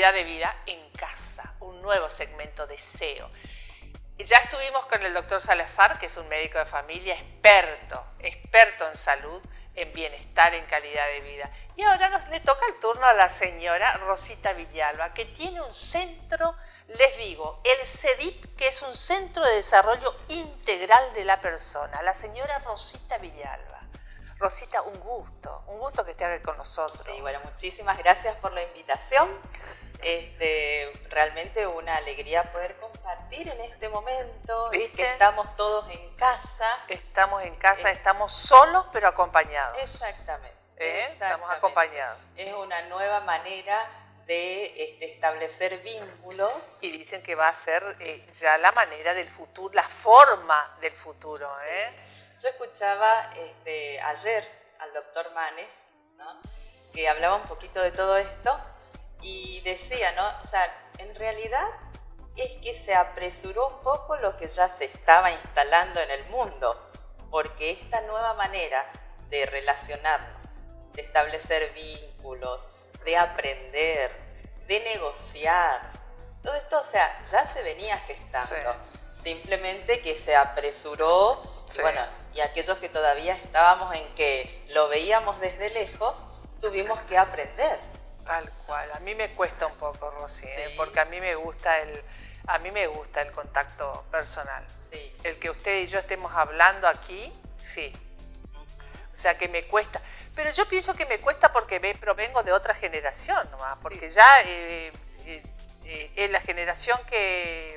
calidad de vida en casa, un nuevo segmento de SEO. Ya estuvimos con el doctor Salazar, que es un médico de familia experto en salud, en bienestar, en calidad de vida. Y ahora le toca el turno a la señora Rosita Villalba, que tiene un centro, les digo, el CEDIP, que es un Centro de Desarrollo Integral de la Persona. La señora Rosita Villalba. Rosita, un gusto que esté aquí con nosotros. Sí, bueno, muchísimas gracias por la invitación. Realmente una alegría poder compartir en este momento. ¿Viste? Que estamos todos en casa. Estamos en casa, estamos solos pero acompañados. Exactamente. Estamos acompañados. Es una nueva manera de establecer vínculos. Y dicen que va a ser ya la manera del futuro, la forma del futuro. Yo escuchaba ayer al doctor Manes, ¿no?, que hablaba un poquito de todo esto y decía, ¿no? O sea, en realidad es que se apresuró un poco lo que ya se estaba instalando en el mundo, porque esta nueva manera de relacionarnos, de establecer vínculos, de aprender, de negociar, todo esto, o sea, ya se venía gestando. Sí. Simplemente que se apresuró. Sí. Y bueno, y aquellos que todavía estábamos en que lo veíamos desde lejos, tuvimos que aprender. Tal cual. A mí me cuesta un poco, Rosy, sí. Porque a mí me gusta el contacto personal. Sí. El que usted y yo estemos hablando aquí, sí. O sea, que me cuesta. Pero yo pienso que me cuesta porque provengo de otra generación nomás, porque sí. Ya es la generación que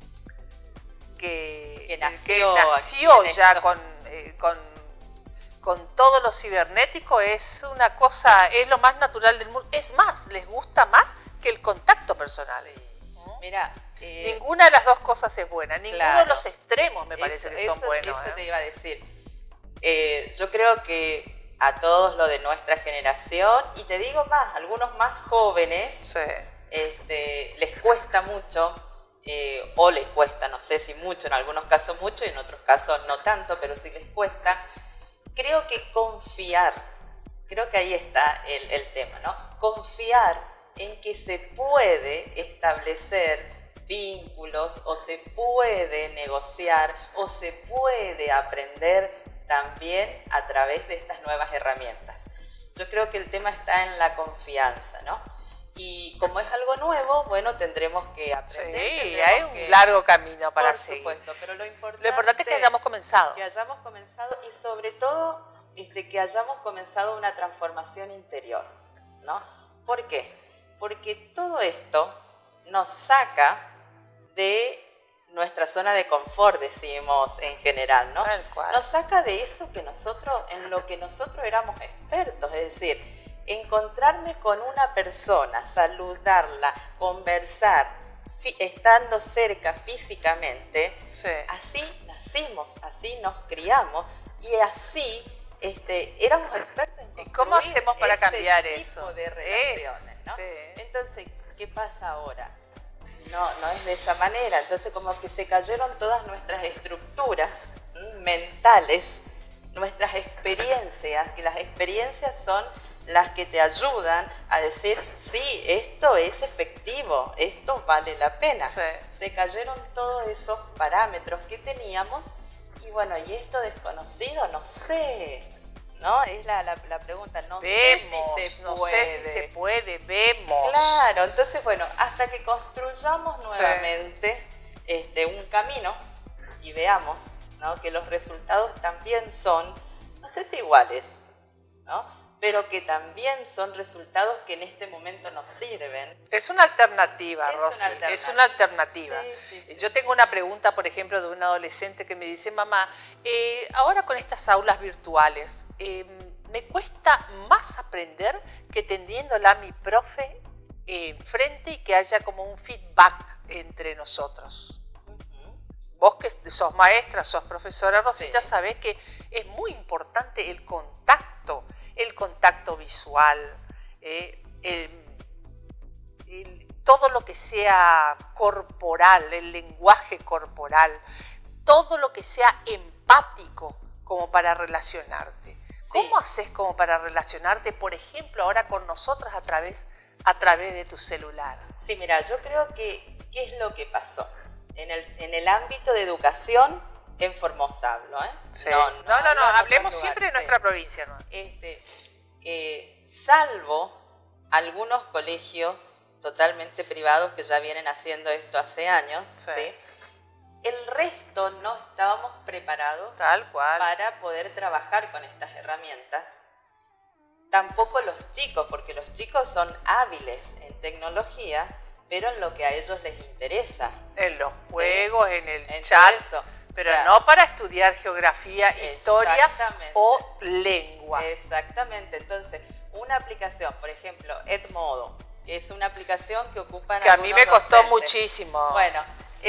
nació ya con todo lo cibernético, es una cosa, es lo más natural del mundo. Es más, les gusta más que el contacto personal. Mira, ninguna de las dos cosas es buena, ninguno claro, de los extremos me parece que son buenos. Eso te iba a decir. Yo creo que a todos lo de nuestra generación, y te digo más, algunos más jóvenes, sí. Les cuesta mucho. O les cuesta, no sé si mucho, en algunos casos mucho y en otros casos no tanto, pero sí les cuesta. Creo que confiar, creo que ahí está el tema, ¿no? Confiar en que se puede establecer vínculos o se puede negociar o se puede aprender también a través de estas nuevas herramientas. Yo creo que el tema está en la confianza, ¿no? Y como es algo nuevo, bueno, tendremos que aprender. Sí, hay un largo camino para seguir. Por supuesto, pero lo importante es que hayamos comenzado. Que hayamos comenzado y sobre todo que hayamos comenzado una transformación interior, ¿no? ¿Por qué? Porque todo esto nos saca de nuestra zona de confort, decimos en general, ¿no? Tal cual. Nos saca de eso en lo que nosotros éramos expertos, es decir, encontrarme con una persona, saludarla, conversar, estando cerca físicamente, sí. Así nacimos, así nos criamos y así éramos expertos en construir. ¿Y cómo hacemos para cambiar ese eso? Tipo de relaciones, ¿no? Sí. Entonces, ¿qué pasa ahora? No es de esa manera. Entonces, como que se cayeron todas nuestras estructuras mentales, nuestras experiencias, que las experiencias son las que te ayudan a decir, sí, esto es efectivo, esto vale la pena. Sí. Se cayeron todos esos parámetros que teníamos y bueno, ¿y esto desconocido? No sé, ¿no? Es la pregunta, no sé si se puede, vemos. Claro, entonces bueno, hasta que construyamos nuevamente un camino y veamos, ¿no?, que los resultados también son, no sé si iguales, ¿no?, pero que también son resultados que en este momento nos sirven. Es una alternativa, Rosy, es una alternativa. Sí. Yo tengo una pregunta, por ejemplo, de un adolescente que me dice, mamá, ahora con estas aulas virtuales, me cuesta más aprender que teniéndola a mi profe enfrente y que haya como un feedback entre nosotros. Vos que sos maestra, sos profesora, Rosita, sí. Sabés que es muy importante el contacto visual, todo lo que sea corporal, el lenguaje corporal, todo lo que sea empático como para relacionarte. Sí. ¿Cómo haces como para relacionarte, por ejemplo, ahora con nosotros a través de tu celular? Sí, mira, yo creo que, ¿qué es lo que pasó? En el ámbito de educación en Formosa hablo, ¿eh? Sí. No, hablemos siempre de sí. nuestra provincia, ¿no? Salvo algunos colegios totalmente privados que ya vienen haciendo esto hace años, ¿sí? El resto no estábamos preparados tal cual para poder trabajar con estas herramientas. Tampoco los chicos, porque los chicos son hábiles en tecnología, pero en lo que a ellos les interesa. En los juegos, ¿sí? En el chat, eso. Pero o sea, no para estudiar geografía, historia o lengua. Exactamente. Entonces, una aplicación, por ejemplo, Edmodo, es una aplicación que ocupan que a mí me costó docentes. Muchísimo. Bueno,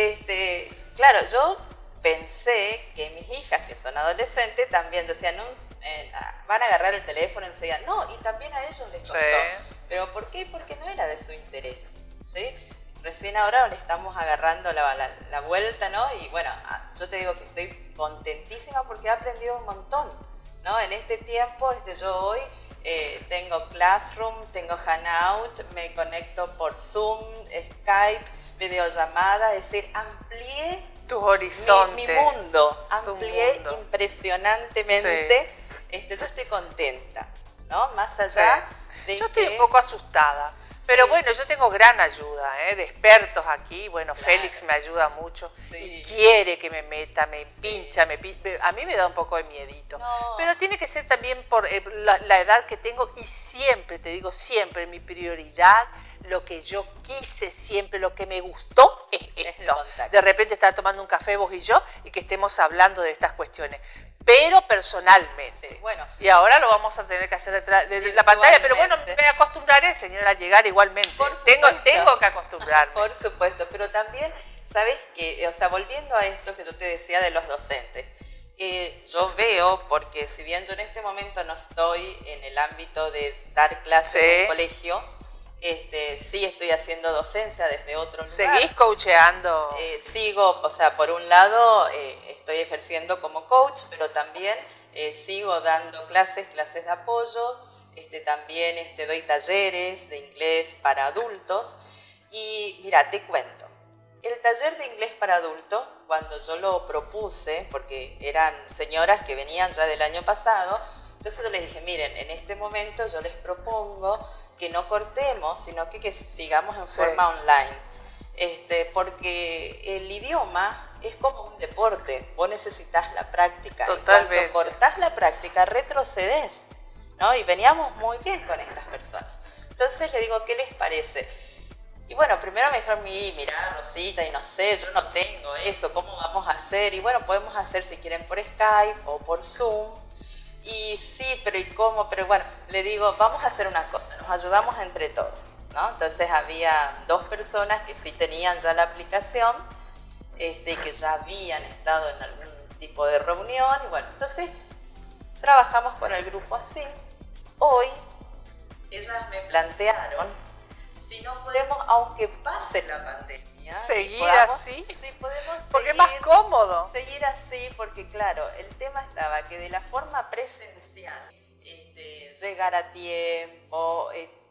claro, yo pensé que mis hijas, que son adolescentes, también decían, van a agarrar el teléfono enseguida. No, y también a ellos les costó. Sí. ¿Pero por qué? Porque no era de su interés, ¿sí? Recién ahora le estamos agarrando la vuelta, ¿no? Y bueno, yo te digo que estoy contentísima porque he aprendido un montón, ¿no? En este tiempo, yo hoy tengo Classroom, tengo Hangout, me conecto por Zoom, Skype, videollamada, es decir, amplié tus horizontes, mi mundo, amplié impresionantemente. Sí. Yo estoy contenta, ¿no? Más allá de yo estoy un poco asustada. Pero bueno, yo tengo gran ayuda de expertos aquí. Bueno, claro. Félix me ayuda mucho y quiere que me meta, me pincha, a mí me da un poco de miedito. No. Pero tiene que ser también por la edad que tengo y siempre, te digo, siempre mi prioridad, lo que yo quise siempre, lo que me gustó es esto. De repente estar tomando un café vos y yo y que estemos hablando de estas cuestiones. Pero personalmente. Sí, bueno, y ahora lo vamos a tener que hacer detrás de la pantalla, pero bueno, me acostumbraré, señora, a llegar igualmente. Tengo que acostumbrarme. Por supuesto, pero también, ¿sabes qué? O sea, volviendo a esto que yo te decía de los docentes, yo veo, porque si bien yo en este momento no estoy en el ámbito de dar clases en un colegio, sí estoy haciendo docencia desde otro lugar. ¿Seguís coacheando? Sigo, o sea, por un lado estoy ejerciendo como coach, pero también sigo dando clases de apoyo, también doy talleres de inglés para adultos. Y mira, te cuento, el taller de inglés para adultos, cuando yo lo propuse, porque eran señoras que venían ya del año pasado, entonces yo les dije, miren, en este momento yo les propongo que no cortemos, sino que sigamos en forma online. Porque el idioma es como un deporte, vos necesitas la práctica. Totalmente. Y cuando cortás la práctica, retrocedes, ¿no? Y veníamos muy bien con estas personas. Entonces le digo, ¿qué les parece? Y bueno, primero me dijeron, mirá, Rosita, y no sé, yo no tengo eso, ¿cómo vamos a hacer? Y bueno, podemos hacer si quieren por Skype o por Zoom. Y sí, pero ¿y cómo? Pero bueno, le digo, vamos a hacer una cosa, nos ayudamos entre todos, ¿no? Entonces había 2 personas que sí tenían ya la aplicación, y que ya habían estado en algún tipo de reunión, y bueno, entonces trabajamos con el grupo así. Hoy, ellas me plantearon, si no podemos, aunque pase la pandemia, seguir así, sí, podemos porque es más cómodo. Seguir así, porque claro, el tema estaba que de la forma presencial, llegar a tiempo,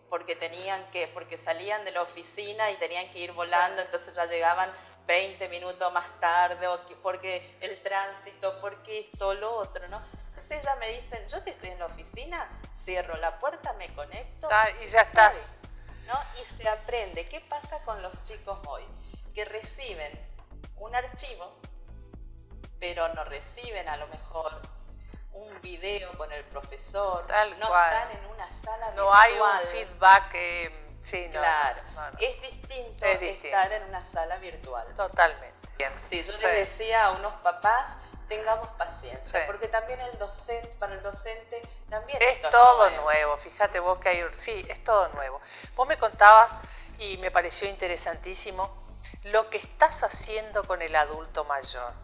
porque salían de la oficina y tenían que ir volando, entonces ya llegaban 20 minutos más tarde, porque el tránsito, porque esto, lo otro, ¿no? Entonces ellas me dicen, yo si estoy en la oficina, cierro la puerta, me conecto. Y ya estás. ¿No? Y se aprende. ¿Qué pasa con los chicos hoy? Que reciben un archivo, pero no reciben a lo mejor un video con el profesor. No cual. Están en una sala virtual. No hay un feedback. Sí, claro. No. Es distinto estar en una sala virtual. Totalmente. Bien. Sí, yo les decía a unos papás, tengamos paciencia, porque también para el docente también es todo nuevo. Fíjate vos que es todo nuevo. Vos me contabas y me pareció interesantísimo lo que estás haciendo con el adulto mayor,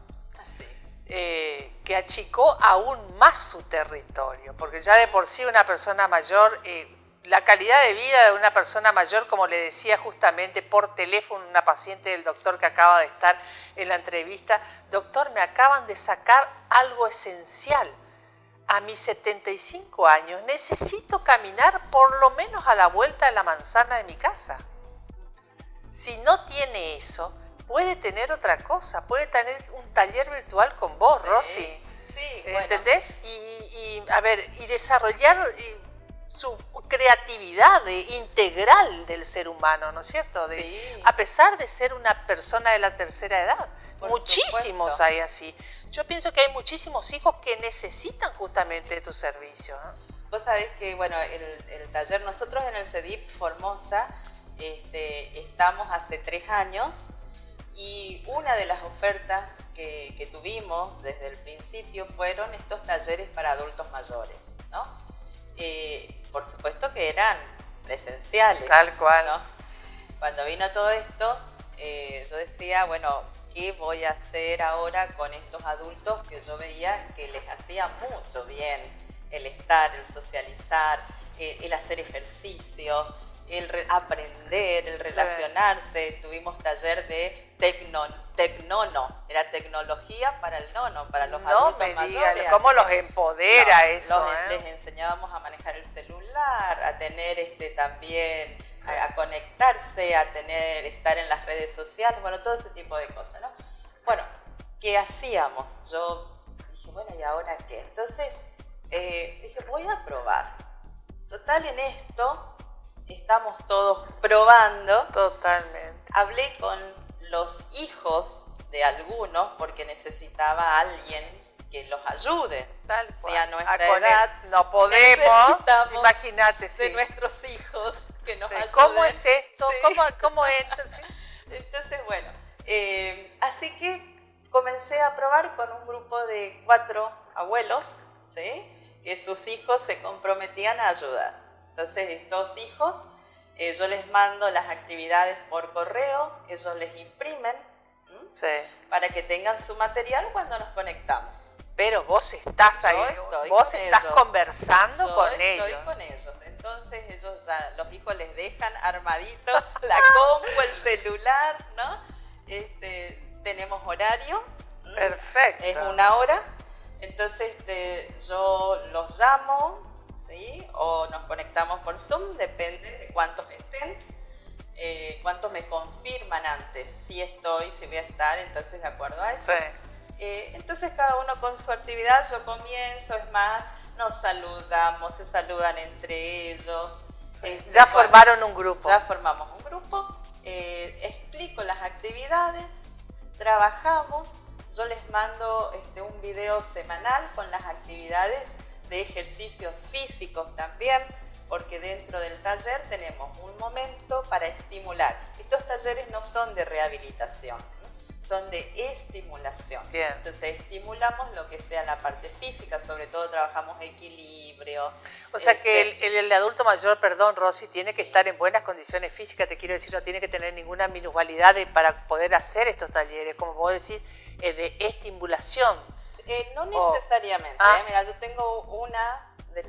que achicó aún más su territorio, porque ya de por sí una persona mayor, la calidad de vida de una persona mayor, como le decía justamente por teléfono una paciente del doctor que acaba de estar en la entrevista, doctor, me acaban de sacar algo esencial. A mis 75 años necesito caminar por lo menos a la vuelta de la manzana de mi casa. Si no tiene eso, puede tener otra cosa, puede tener un taller virtual con vos, Sí, Rosy. sí, bueno. ¿Entendés? Y desarrollar su creatividad integral del ser humano, ¿no es cierto? Sí. A pesar de ser una persona de la tercera edad. Por Muchísimos supuesto. hay así. Yo pienso que hay muchísimos hijos que necesitan justamente de tu servicio, ¿no? Vos sabés que, bueno, el taller, nosotros en el CEDIP Formosa estamos hace 3 años y una de las ofertas que tuvimos desde el principio fueron estos talleres para adultos mayores, ¿no? Por supuesto que eran presenciales. Tal cual. ¿no? Cuando vino todo esto, yo decía, bueno, ¿qué voy a hacer ahora con estos adultos que yo veía que les hacía mucho bien el estar, el socializar, el hacer ejercicio, el aprender, el relacionarse? Sí. Tuvimos taller de tecnono, era tecnología para el nono, para los adultos mayores. ¿Cómo los empodera eso? Les enseñábamos a manejar el celular, a tener también, sí. a conectarse, a estar en las redes sociales, bueno, todo ese tipo de cosas, ¿no? Bueno, ¿qué hacíamos? Yo dije, bueno, ¿y ahora qué? Entonces, dije, voy a probar. Total, en esto estamos todos probando. Totalmente. Hablé con los hijos de algunos porque necesitaba a alguien que los ayude. Tal cual. Si a nuestra edad no podemos, imagínate, de nuestros hijos que nos ayuden. ¿Cómo es esto? Sí. ¿Cómo entra? ¿Sí? Entonces, bueno, así que comencé a probar con un grupo de 4 abuelos, ¿sí? Que sus hijos se comprometían a ayudar. Entonces, estos hijos, yo les mando las actividades por correo, ellos les imprimen, sí. para que tengan su material cuando nos conectamos. Pero vos estás ahí, vos estás conversando con ellos. Estoy con ellos. Entonces, ellos ya, los hijos les dejan armadito la compu, el celular, ¿no? Tenemos horario. Perfecto. Es 1 hora. Entonces, yo los llamo, ¿sí? O nos conectamos por Zoom, depende de cuántos estén, cuántos me confirman antes, si estoy, si voy a estar, entonces de acuerdo a eso. Sí. Entonces cada uno con su actividad, yo comienzo, es más, nos saludamos, se saludan entre ellos. Sí. Ya formaron un grupo. Ya formamos un grupo, explico las actividades, trabajamos, yo les mando un video semanal con las actividades de ejercicios físicos también, porque dentro del taller tenemos un momento para estimular. Estos talleres no son de rehabilitación, son de estimulación. Bien. Entonces estimulamos lo que sea la parte física, sobre todo trabajamos equilibrio. O sea que el adulto mayor, perdón Rosy, tiene que estar en buenas condiciones físicas, te quiero decir, no tiene que tener ninguna minusvalidad para poder hacer estos talleres, como vos decís, de estimulación. No necesariamente. Mira, yo tengo una de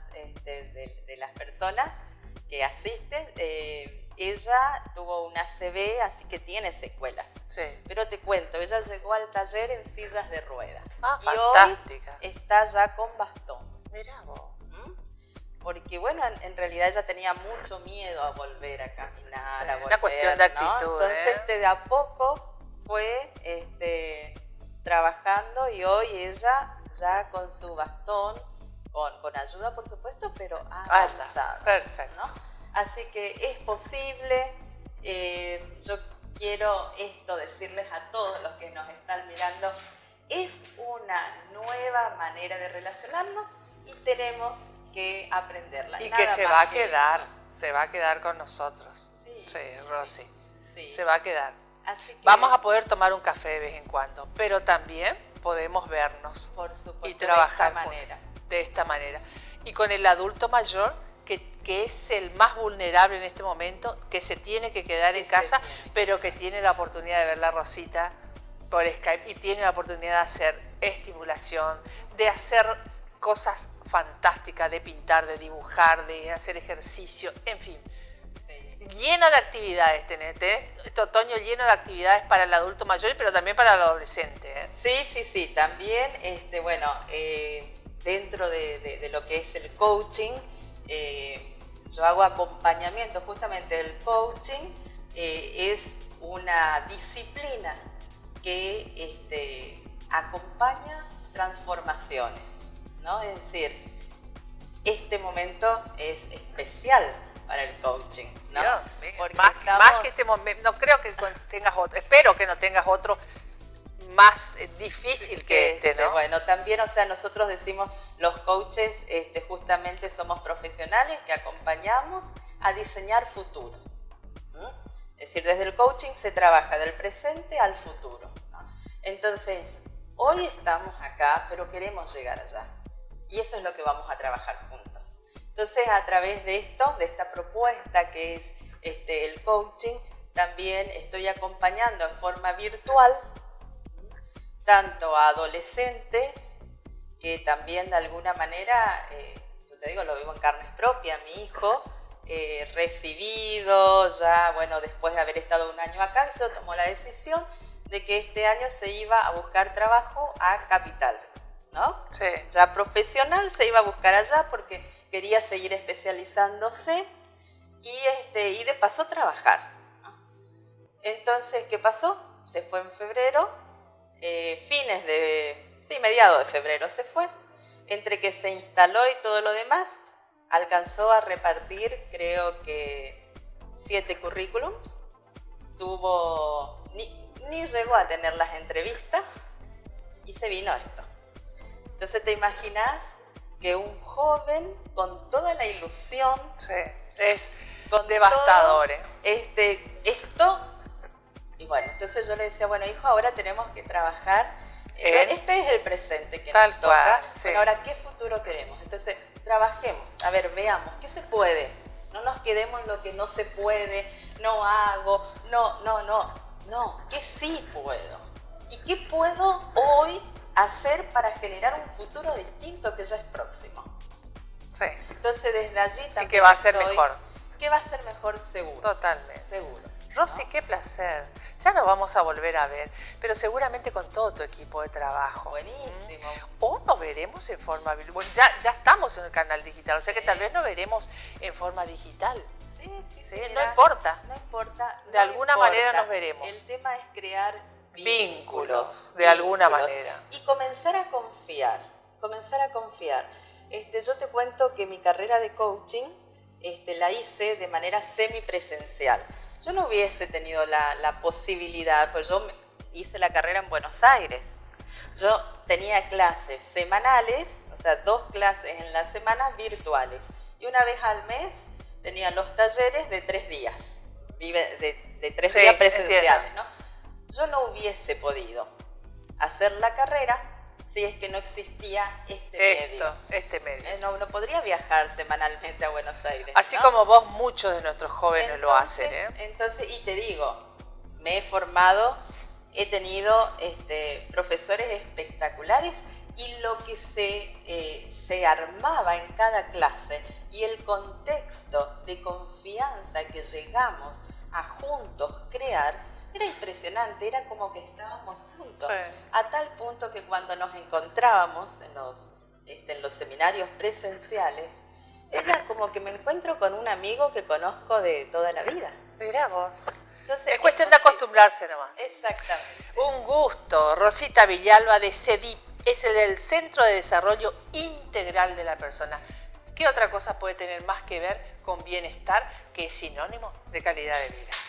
las personas que asiste, ella tuvo una ACV, así que tiene secuelas. Sí. Pero te cuento, ella llegó al taller en sillas de ruedas. Ah, y fantástica. Hoy está ya con bastón. Mirá vos. Porque bueno, en realidad ella tenía mucho miedo a volver a caminar, sí, a volver, una cuestión de actitud, ¿no? Entonces de a poco fue trabajando y hoy ella ya con su bastón, con ayuda por supuesto, pero avanzada. Perfecto. ¿no? Así que es posible. Yo quiero decirles a todos los que nos están mirando, es una nueva manera de relacionarnos y tenemos que aprenderla. Y que se va a quedar, se va a quedar con nosotros. Sí, Rosy, sí. Se va a quedar. Así que, vamos a poder tomar un café de vez en cuando, pero también podemos vernos por supuesto, y trabajar de esta manera. Y con el adulto mayor, que es el más vulnerable en este momento, que se tiene que quedar en casa, pero que tiene la oportunidad de ver la Rosita por Skype y tiene la oportunidad de hacer estimulación, de hacer cosas fantásticas, de pintar, de dibujar, de hacer ejercicio, en fin. Lleno de actividades tenés este otoño lleno de actividades para el adulto mayor, pero también para el adolescente. Sí, también, dentro de lo que es el coaching, yo hago acompañamiento, justamente el coaching es una disciplina que acompaña transformaciones, ¿no? Es decir, este momento es especial para el coaching, ¿no? Porque más que este momento, no creo que tengas otro, espero que no tengas otro más difícil que este, ¿no? Bueno, también, o sea, nosotros decimos, los coaches justamente somos profesionales que acompañamos a diseñar futuro. Es decir, desde el coaching se trabaja del presente al futuro, ¿no? Entonces, hoy estamos acá, pero queremos llegar allá. Y eso es lo que vamos a trabajar juntos. Entonces, a través de esto, de esta propuesta que es el coaching, también estoy acompañando en forma virtual tanto a adolescentes que también de alguna manera, yo te digo, lo vivo en carne propia, mi hijo recibido, ya bueno, después de haber estado un año acá, yo tomó la decisión de que este año se iba a buscar trabajo a Capital, ¿no? Sí. Ya profesional se iba a buscar allá porque quería seguir especializándose y de paso trabajar, ¿no? Entonces, ¿qué pasó? Se fue en febrero, mediados de febrero se fue, entre que se instaló y todo lo demás, alcanzó a repartir creo que 7 currículums, ni llegó a tener las entrevistas y se vino esto. Entonces te imaginas que un joven con toda la ilusión, sí, es devastador, esto, y bueno, entonces yo le decía, bueno hijo, ahora tenemos que trabajar, este es el presente que nos toca, sí. Bueno, ahora ¿qué futuro queremos? Entonces trabajemos, a ver, veamos, ¿qué se puede? No nos quedemos en lo que no se puede, no hago, no, ¿qué sí puedo? ¿Y qué puedo hoy hacer para generar un futuro distinto que ya es próximo? Sí. Entonces desde allí también. Y que va a ser mejor. Que va a ser mejor seguro. Totalmente. Seguro. Rosy, ¿no? Qué placer. Ya nos vamos a volver a ver, pero seguramente con todo tu equipo de trabajo. Buenísimo. O nos veremos en forma virtual. Bueno, ya estamos en el canal digital, o sea que tal vez nos veremos en forma digital. Sí, no importa. No importa. De alguna manera nos veremos. El tema es crear vínculos de alguna manera. Y comenzar a confiar. Yo te cuento que mi carrera de coaching la hice de manera semipresencial. Yo no hubiese tenido la posibilidad, pues yo hice la carrera en Buenos Aires. Yo tenía clases semanales, o sea, 2 clases en la semana virtuales. Y una vez al mes tenía los talleres de 3 días, de 3 días presenciales, ¿no? Yo no hubiese podido hacer la carrera si es que no existía este medio. No podría viajar semanalmente a Buenos Aires. Así, ¿no? Como vos, muchos de nuestros jóvenes lo hacen, ¿eh? Entonces, y te digo, me he formado, he tenido profesores espectaculares y lo que se armaba en cada clase y el contexto de confianza que llegamos a juntos crear, era impresionante, era como que estábamos juntos, sí. A tal punto que cuando nos encontrábamos en los seminarios presenciales, era como que me encuentro con un amigo que conozco de toda la vida. Mirá vos. Entonces, es cuestión de acostumbrarse nomás. Exactamente. Un gusto. Rosita Villalba de CEDIP, es el del Centro de Desarrollo Integral de la Persona. ¿Qué otra cosa puede tener más que ver con bienestar que es sinónimo de calidad de vida?